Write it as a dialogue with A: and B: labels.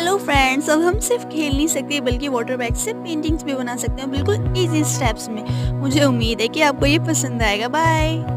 A: Hello friends, अब हम सिर्फ खेल नहीं सकते बल्कि वाटर बैग से पेंटिंग्स भी बना सकते हैं बिल्कुल इजी स्टेप्स में। मुझे उम्मीद है कि आपको ये पसंद आएगा। बाय।